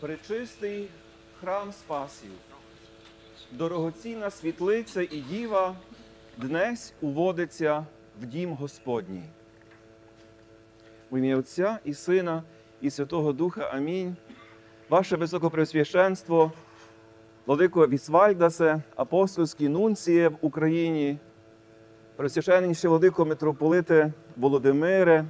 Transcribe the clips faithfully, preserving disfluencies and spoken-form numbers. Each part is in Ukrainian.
Пречистий храм Спасів, дорогоцінна світлиця і діва днесь уводиться в дім Господній. В ім'я Отця і Сина, і Святого Духа. Амінь. Ваше Високопреосвященство, владико Вісвальдасе, апостольський нунціє в Україні, Пресвященніший владико митрополите Володимире,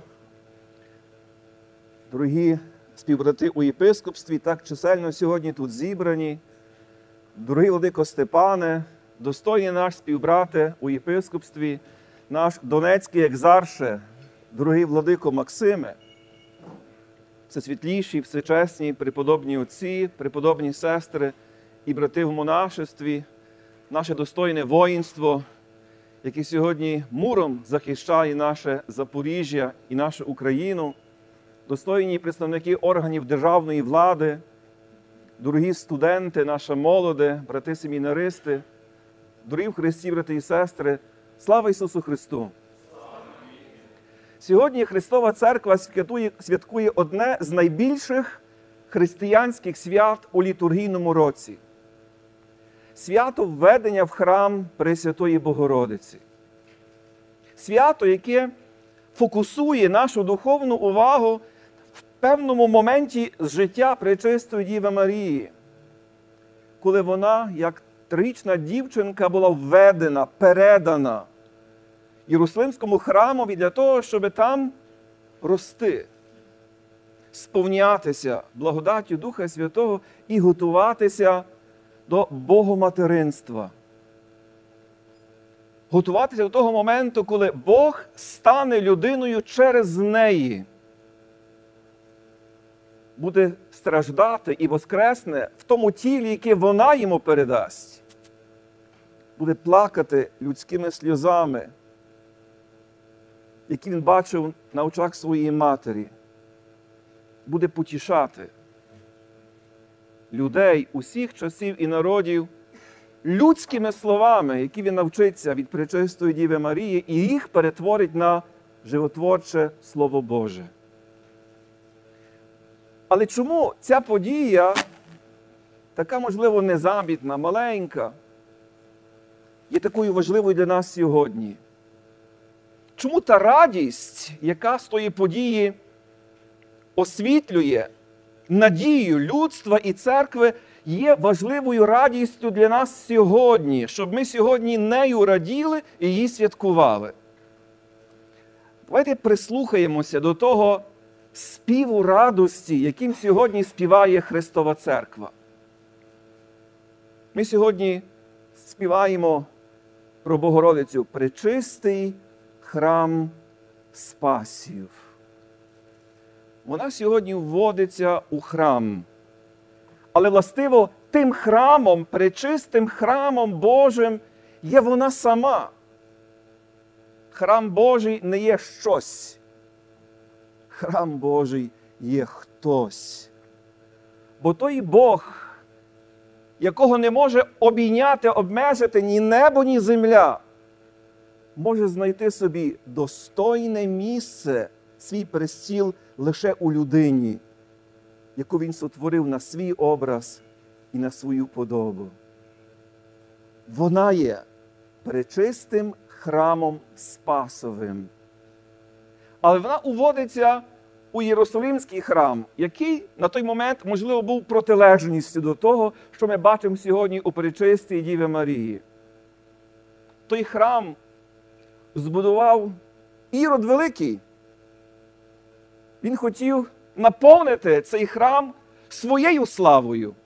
дорогі співбрати у єпископстві, так чисельно сьогодні тут зібрані, дорогий владико Степане, достойний наш співбрате у єпископстві, наш донецький екзарше, дорогий владико Максиме, всесвітліші, всечесні, преподобні отці, преподобні сестри і брати в монашестві, наше достойне воїнство, яке сьогодні муром захищає наше Запоріжжя і нашу Україну, достойні представники органів державної влади, дорогі студенти, наша молоде, брати-семінаристи, дорогі в Христі, брати і сестри, слава Ісусу Христу! Сьогодні Христова Церква святкує, святкує одне з найбільших християнських свят у літургійному році. Свято введення в храм Пресвятої Богородиці. Свято, яке фокусує нашу духовну увагу в певному моменті з життя Пречистої Діви Марії, коли вона, як трирічна дівчинка, була введена, передана Єрусалимському храмові для того, щоб там рости, сповнятися благодаттю Духа Святого і готуватися до богоматеринства. Готуватися до того моменту, коли Бог стане людиною через неї, буде страждати і воскресне в тому тілі, яке вона йому передасть, буде плакати людськими сльозами, які він бачив на очах своєї матері, буде потішати людей усіх часів і народів людськими словами, які він навчиться від Пречистої Діви Марії, і їх перетворить на животворче Слово Боже. Але чому ця подія, така, можливо, незамітна, маленька, є такою важливою для нас сьогодні? Чому та радість, яка з тої події освітлює надію людства і церкви, є важливою радістю для нас сьогодні, щоб ми сьогодні нею раділи і її святкували? Давайте прислухаємося до того співу радості, яким сьогодні співає Христова Церква. Ми сьогодні співаємо про Богородицю: «Пречистий храм Спасів». Вона сьогодні вводиться у храм. Але, властиво, тим храмом, пречистим храмом Божим є вона сама. Храм Божий не є щось. Храм Божий є хтось. Бо той Бог, якого не може обійняти, обмежити ні небо, ні земля, може знайти собі достойне місце, свій престіл лише у людині, яку він сотворив на свій образ і на свою подобу. Вона є пречистим храмом Спасовим. Але вона уводиться у Єрусалимський храм, який на той момент, можливо, був протилежністю до того, що ми бачимо сьогодні у Пречистій Діві Марії. Той храм збудував Ірод Великий. Він хотів наповнити цей храм своєю славою.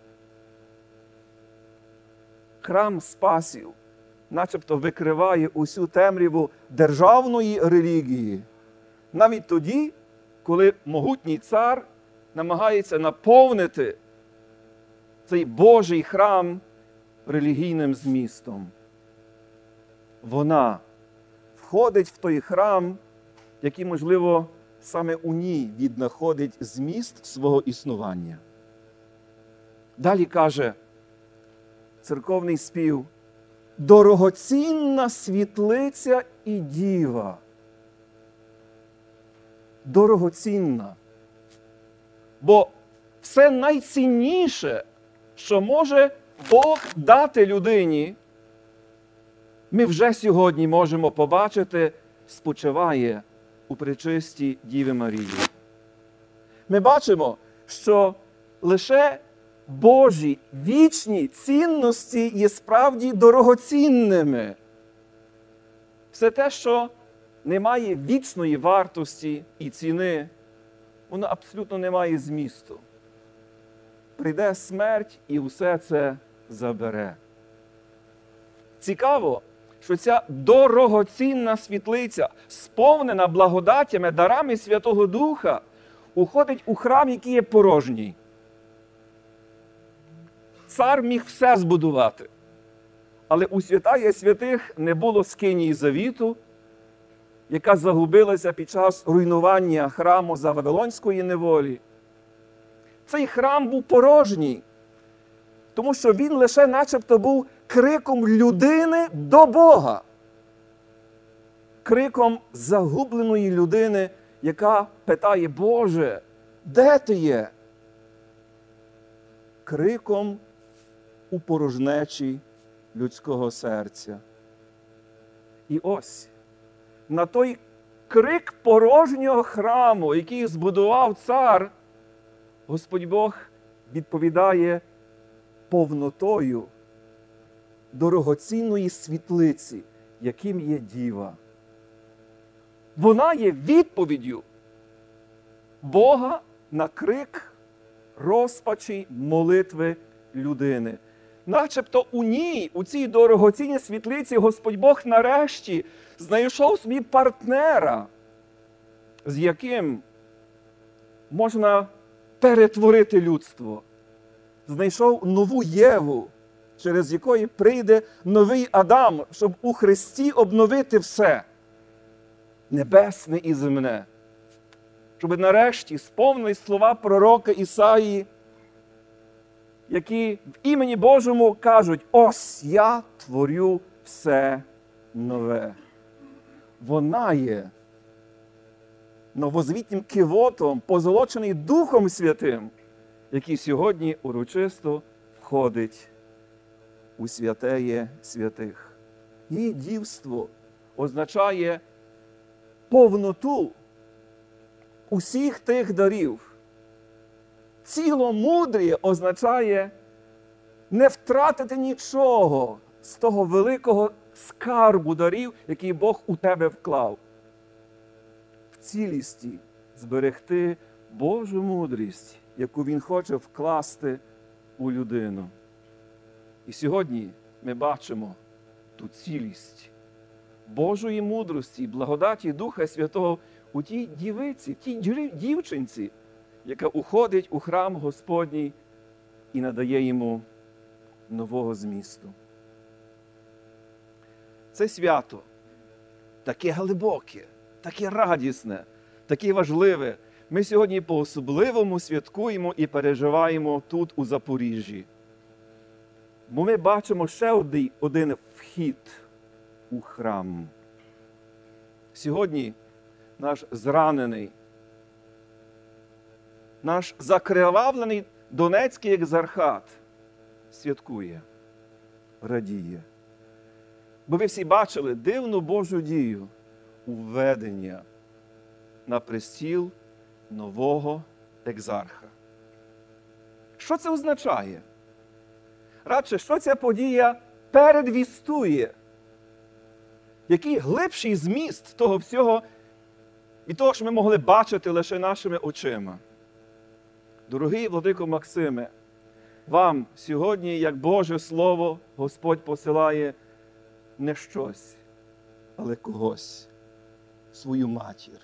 Храм Спасів начебто викриває усю темряву державної релігії. Навіть тоді, коли могутній цар намагається наповнити цей Божий храм релігійним змістом. Вона входить в той храм, який, можливо, саме у ній віднаходить зміст свого існування. Далі каже церковний спів: «Дорогоцінна світлиця і діва». Дорогоцінна. Бо все найцінніше, що може Бог дати людині, ми вже сьогодні можемо побачити, спочиває у пречистій Діві Марії. Ми бачимо, що лише Божі вічні цінності є справді дорогоцінними. Все те, що не має вічної вартості і ціни, воно абсолютно не має змісту. Прийде смерть і усе це забере. Цікаво, що ця дорогоцінна світлиця, сповнена благодатями, дарами Святого Духа, уходить у храм, який є порожній. Цар міг все збудувати, але у святая святих не було скинії завіту, яка загубилася під час руйнування храму за Вавилонської неволі. Цей храм був порожній, тому що він лише начебто був криком людини до Бога. Криком загубленої людини, яка питає: Боже, де ти є? Криком у порожнечі людського серця. І ось на той крик порожнього храму, який збудував цар, Господь Бог відповідає повнотою дорогоцінної світлиці, яким є Діва. Вона є відповіддю Бога на крик розпачі молитви людини. Начебто у ній, у цій дорогоцінній світлиці, Господь Бог нарешті знайшов собі партнера, з яким можна перетворити людство. Знайшов нову Єву, через якої прийде новий Адам, щоб у Христі обновити все, небесне і земне. Щоб нарешті сповнились слова пророка Ісаї, які в імені Божому кажуть: ось я творю все нове. Вона є новозвітнім кивотом, позолочений Духом Святим, який сьогодні урочисто входить у святеє святих. Її дівство означає повноту усіх тих дарів. Ціломудріє означає не втратити нічого з того великого скарбу дарів, який Бог у тебе вклав. В цілісті зберегти Божу мудрість, яку Він хоче вкласти у людину. І сьогодні ми бачимо ту цілість Божої мудрості і благодаті Духа Святого у тій дівиці, тій дівчинці, яка уходить у храм Господній і надає йому нового змісту. Це свято таке глибоке, таке радісне, таке важливе. Ми сьогодні по-особливому святкуємо і переживаємо тут, у Запоріжжі. Бо ми бачимо ще один, один вхід у храм. Сьогодні наш зранений, наш закривавлений Донецький екзархат святкує, радіє. Бо ви всі бачили дивну Божу дію введення на престіл нового екзарха. Що це означає? Радше, що ця подія передвістує? Який глибший зміст того всього і того, що ми могли бачити лише нашими очима? Дорогий владико Максиме, вам сьогодні, як Боже Слово, Господь посилає не щось, але когось, свою матір.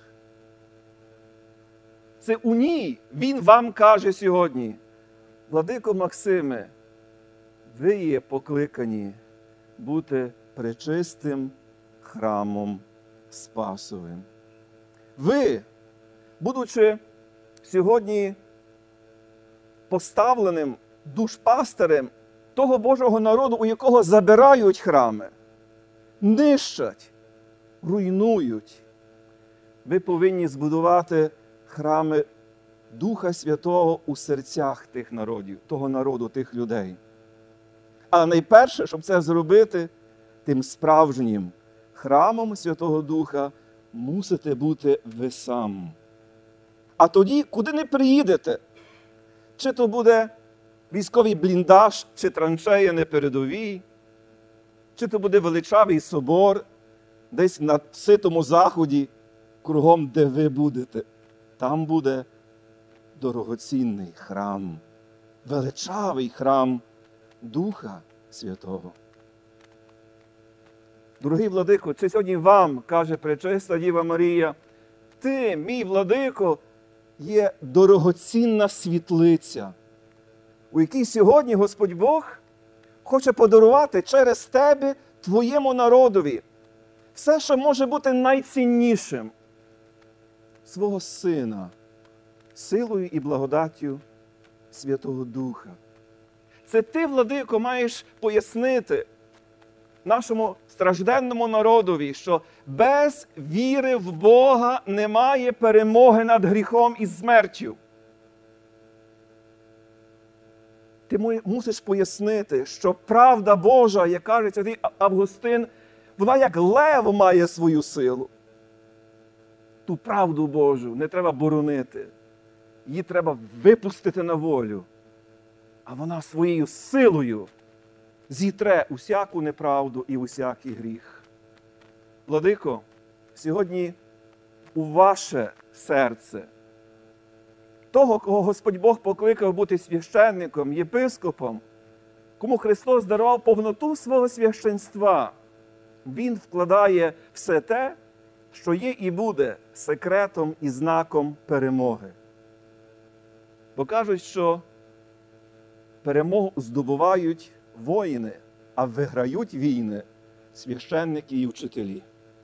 Це у ній Він вам каже сьогодні: владико Максиме, ви є покликані бути пречистим храмом Спасовим. Ви, будучи сьогодні поставленим душпастирем того Божого народу, у якого забирають храми, нищать, руйнують, ви повинні збудувати храми Духа Святого у серцях тих народів, того народу, тих людей. А найперше, щоб це зробити, тим справжнім храмом Святого Духа мусите бути ви сам. А тоді, куди не приїдете, чи то буде військовий бліндаж, чи траншея на передовій, чи то буде величавий собор десь на ситому заході, кругом, де ви будете, там буде дорогоцінний храм, величавий храм Духа Святого. Дорогий владико, чи сьогодні вам, каже пречиста Діва Марія, ти, мій владико, є дорогоцінна світлиця, у якій сьогодні Господь Бог хоче подарувати через тебе твоєму народові все, що може бути найціннішим, свого Сина, силою і благодаттю Святого Духа. Це ти, владико, маєш пояснити нашому стражденному народові, що без віри в Бога немає перемоги над гріхом і смертю. Ти мусиш пояснити, що правда Божа, як каже святий Августин, вона як лев має свою силу. Ту правду Божу не треба боронити. Її треба випустити на волю. А вона своєю силою зітре усяку неправду і усякий гріх. Владико, сьогодні у ваше серце, того, кого Господь Бог покликав бути священником, єпископом, кому Христос дарував повноту свого священства, Він вкладає все те, що є і буде секретом і знаком перемоги. Бо кажуть, що перемогу здобувають воїни, а виграють війни священники і вчителі.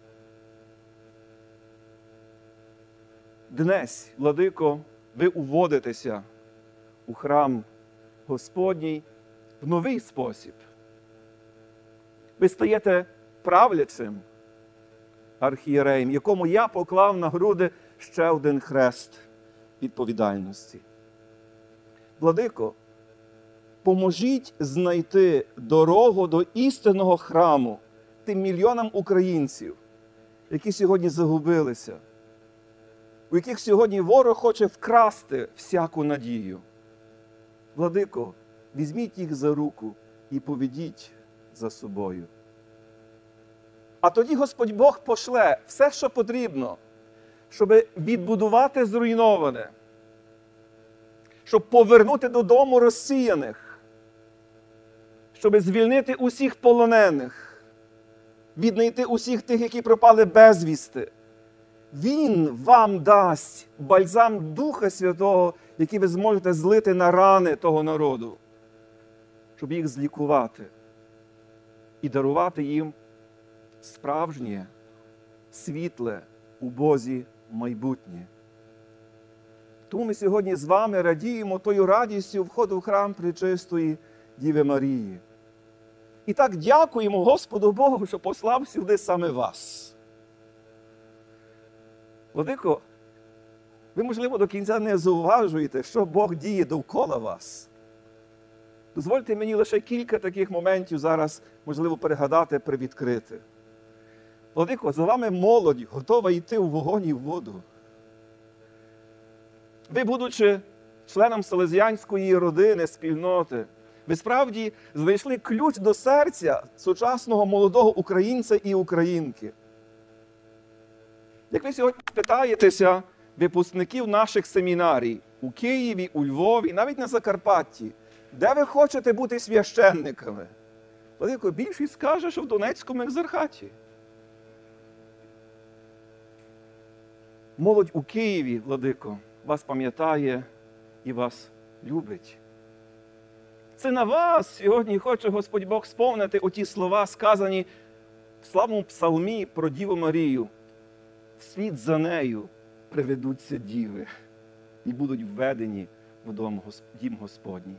Днесь, владико, ви уводитеся у храм Господній в новий спосіб. Ви стаєте правлячим архієреєм, якому я поклав на груди ще один хрест відповідальності. Владико, поможіть знайти дорогу до істинного храму тим мільйонам українців, які сьогодні загубилися, у яких сьогодні ворог хоче вкрасти всяку надію. Владико, візьміть їх за руку і поведіть за собою. А тоді Господь Бог пошле все, що потрібно, щоб відбудувати зруйноване, щоб повернути додому розсіяних, щоб звільнити усіх полонених, віднайти усіх тих, які пропали безвісти. Він вам дасть бальзам Духа Святого, який ви зможете злити на рани того народу, щоб їх злікувати і дарувати їм справжнє, світле у Бозі майбутнє. Тому ми сьогодні з вами радіємо тою радістю входу в храм Пречистої Діви Марії. І так дякуємо Господу Богу, що послав сюди саме вас. Владико, ви, можливо, до кінця не зауважуєте, що Бог діє довкола вас. Дозвольте мені лише кілька таких моментів зараз, можливо, перегадати, привідкрити. Владико, за вами молодь готова йти у вогонь і в воду. Ви, будучи членом селезіанської родини, спільноти, ви справді знайшли ключ до серця сучасного молодого українця і українки. Як ви сьогодні питаєтеся випускників наших семінарій у Києві, у Львові, навіть на Закарпатті, де ви хочете бути священниками? Владико, більшість скаже, що в Донецькому екзархаті. Молодь у Києві, Владико, вас пам'ятає і вас любить. Це на вас сьогодні хоче Господь Бог сповнити оті слова, сказані в славному псалмі про Діву Марію. Вслід за нею приведуться діви і будуть введені в дім Господній.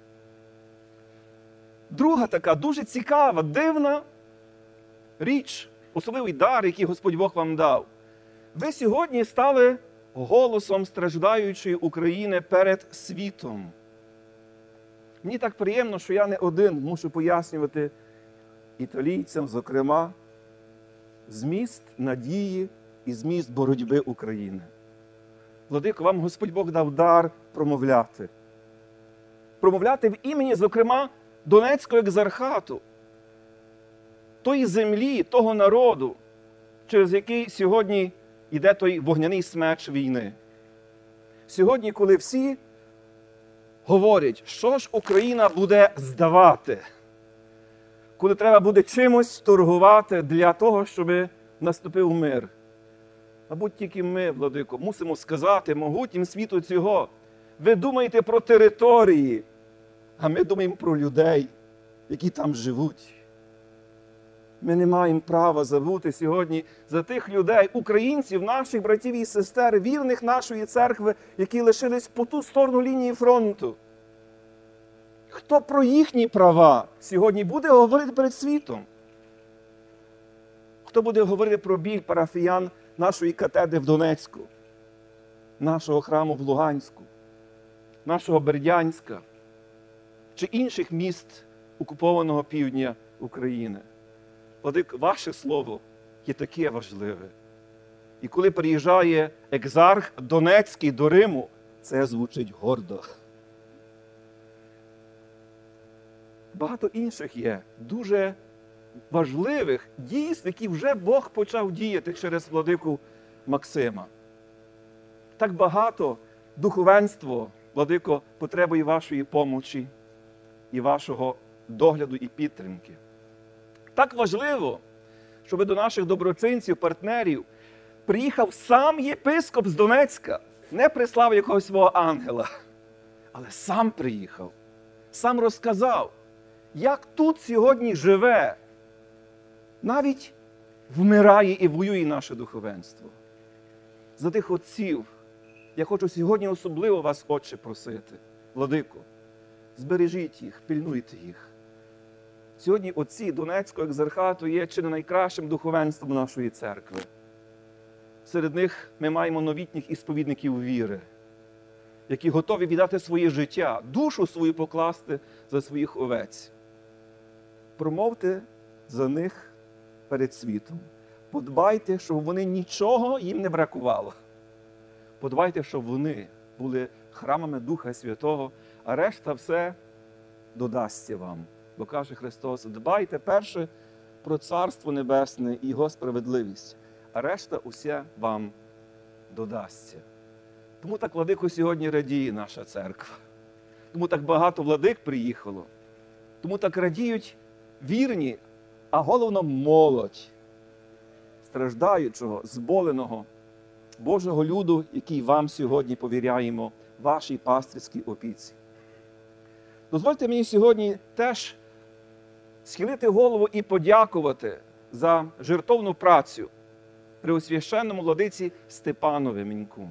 Друга така дуже цікава, дивна річ, особливий дар, який Господь Бог вам дав. Ви сьогодні стали голосом страждаючої України перед світом. Мені так приємно, що я не один мушу пояснювати італійцям, зокрема, зміст надії і зміст боротьби України. Владико, вам Господь Бог дав дар промовляти. Промовляти в імені, зокрема, Донецького екзархату, тої землі, того народу, через який сьогодні йде той вогняний смерч війни. Сьогодні, коли всі говорять, що ж Україна буде здавати, коли треба буде чимось торгувати для того, щоб наступив мир. Мабуть, тільки ми, Владико, мусимо сказати могутнім світу цього: ви думаєте про території, а ми думаємо про людей, які там живуть. Ми не маємо права забути сьогодні за тих людей, українців, наших братів і сестер, вірних нашої церкви, які лишились по ту сторону лінії фронту. Хто про їхні права сьогодні буде говорити перед світом? Хто буде говорити про біль парафіян нашої катедри в Донецьку, нашого храму в Луганську, нашого Бердянська чи інших міст окупованого півдня України? Владик, ваше слово є таке важливе. І коли приїжджає екзарх Донецький до Риму, це звучить гордо. Багато інших є дуже важливих дійств, які вже Бог почав діяти через владику Максима. Так багато духовенство, владико, потребує вашої помочі і вашого догляду і підтримки. Так важливо, щоб до наших доброчинців, партнерів приїхав сам єпископ з Донецька, не прислав якогось свого ангела, але сам приїхав, сам розказав, як тут сьогодні живе, навіть вмирає і воює наше духовенство. За тих отців я хочу сьогодні особливо вас, Отче, просити. Владико, збережіть їх, пильнуйте їх. Сьогодні отці Донецького екзархату є чи не найкращим духовенством нашої церкви. Серед них ми маємо новітніх ісповідників віри, які готові віддати своє життя, душу свою покласти за своїх овець. Промовте за них перед світом. Подбайте, щоб вони нічого їм не бракувало. Подбайте, щоб вони були храмами Духа Святого, а решта все додасться вам. Бо каже Христос: дбайте перше про Царство Небесне і Його справедливість, а решта усе вам додасться. Тому так, владико, сьогодні радіє наша церква. Тому так багато владик приїхало. Тому так радіють вірні, а головно молодь страждаючого, зболеного Божого люду, який вам сьогодні повіряємо, вашій пастирській опіці. Дозвольте мені сьогодні теж схилити голову і подякувати за жертовну працю преосвященному владиці Степанові Міньку.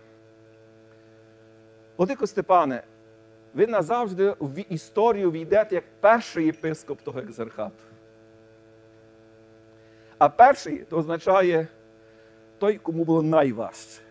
Владико Степане, ви назавжди в історію війдете як перший єпископ того екзархату. А перший – то означає той, кому було найважче.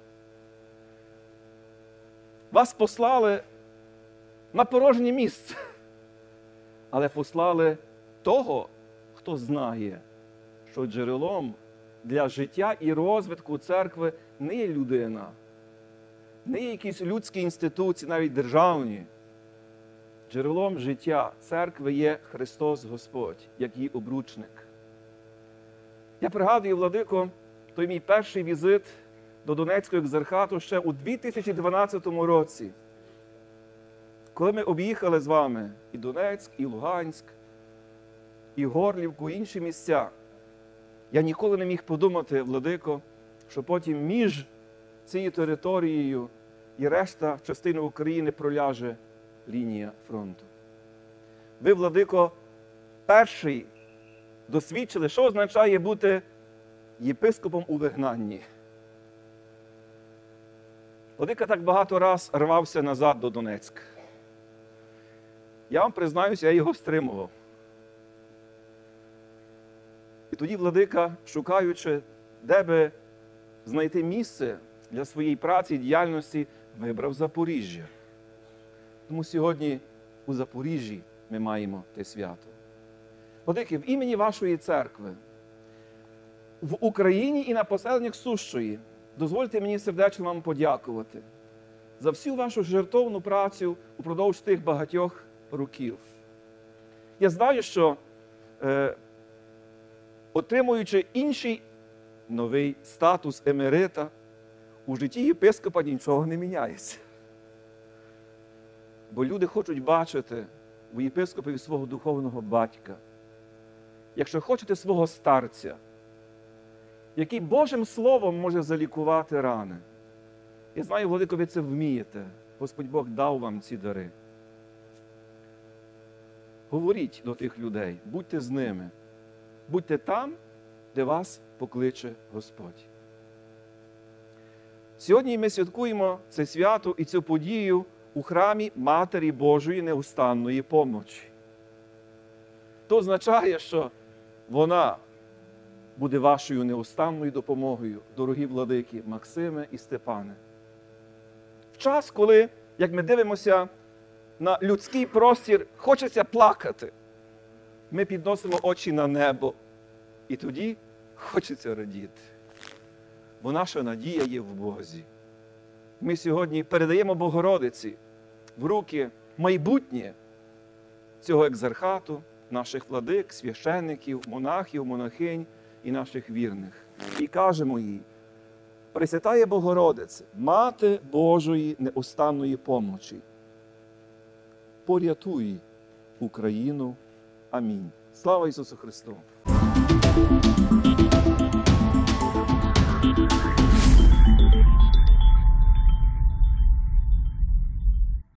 Вас послали на порожнє місце, але послали того, хто знає, що джерелом для життя і розвитку церкви не є людина, не є якісь людські інституції, навіть державні. Джерелом життя церкви є Христос Господь, як її обручник. Я пригадую, владико, той мій перший візит до Донецького екзархату ще у дві тисячі дванадцятому році, коли ми об'їхали з вами і Донецьк, і Луганськ, і Горлівку, і інші місця. Я ніколи не міг подумати, владико, що потім між цією територією і решта частини України проляже лінія фронту. Ви, владико, перший досвідчили, що означає бути єпископом у вигнанні. Владика так багато раз рвався назад до Донецька. Я вам признаюся, я його стримував. І тоді, владика, шукаючи, де би знайти місце для своєї праці і діяльності вибрав Запоріжжя. Тому сьогодні у Запоріжжі ми маємо те свято. Владики, в імені вашої церкви, в Україні і на поселеннях Сущої, дозвольте мені сердечно вам подякувати за всю вашу жертовну працю упродовж тих багатьох років. Я знаю, що е, отримуючи інший новий статус емерита, у житті єпископа нічого не міняється. Бо люди хочуть бачити у єпископові свого духовного батька. Якщо хочете свого старця, який Божим Словом може залікувати рани. Я знаю, Владико, ви це вмієте. Господь Бог дав вам ці дари. Говоріть до тих людей, будьте з ними. Будьте там, де вас покличе Господь. Сьогодні ми святкуємо це свято і цю подію у храмі Матері Божої неустанної помочі. То означає, що вона буде вашою неустанною допомогою, дорогі владики Максиме і Степане. В час, коли, як ми дивимося на людський простір, хочеться плакати, ми підносимо очі на небо, і тоді хочеться радіти. Бо наша надія є в Бозі. Ми сьогодні передаємо Богородиці в руки майбутнє цього екзархату, наших владик, священників, монахів, монахинь і наших вірних. І кажемо їй: Пресвятає Богородице, Мати Божої неустанної помочі, порятуй Україну. Амінь. Слава Ісусу Христу!